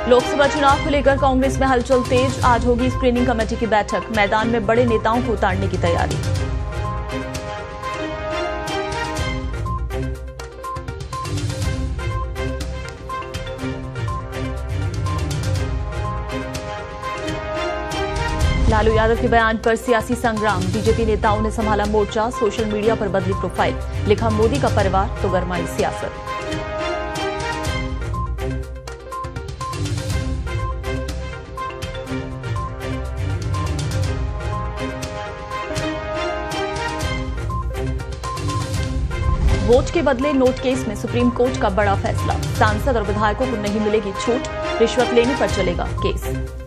लोकसभा चुनाव को लेकर कांग्रेस में हलचल तेज। आज होगी स्क्रीनिंग कमेटी की बैठक। मैदान में बड़े नेताओं को उतारने की तैयारी। लालू यादव के बयान पर सियासी संग्राम। बीजेपी नेताओं ने संभाला मोर्चा। सोशल मीडिया पर बदली प्रोफाइल। लिखा, मोदी का परिवार तो गरमाई सियासत। वोट के बदले नोट केस में सुप्रीम कोर्ट का बड़ा फैसला। सांसद और विधायकों को नहीं मिलेगी छूट। रिश्वत लेने पर चलेगा केस।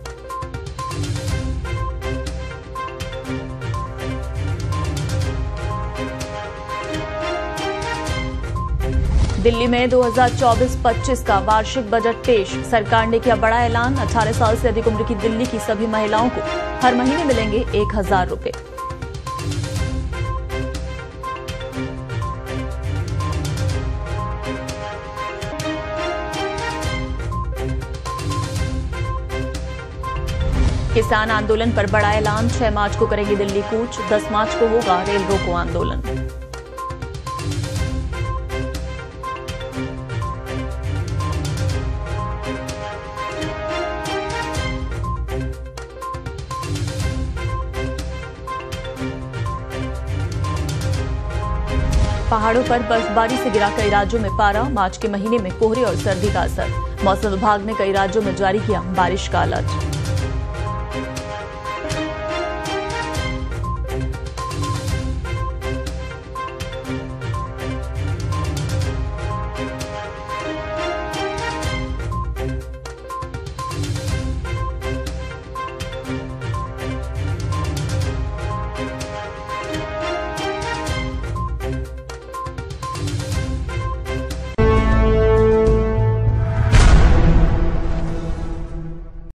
दिल्ली में 2024-25 का वार्षिक बजट पेश। सरकार ने किया बड़ा ऐलान। 18 साल से अधिक उम्र की दिल्ली की सभी महिलाओं को हर महीने मिलेंगे 1000 रुपए। किसान आंदोलन पर बड़ा ऐलान। 6 मार्च को करेंगे दिल्ली कूच। 10 मार्च को होगा रेल रोको आंदोलन। पहाड़ों पर बर्फबारी से गिरा कई राज्यों में पारा। मार्च के महीने में कोहरे और सर्दी का असर। मौसम विभाग ने कई राज्यों में जारी किया बारिश का अलर्ट।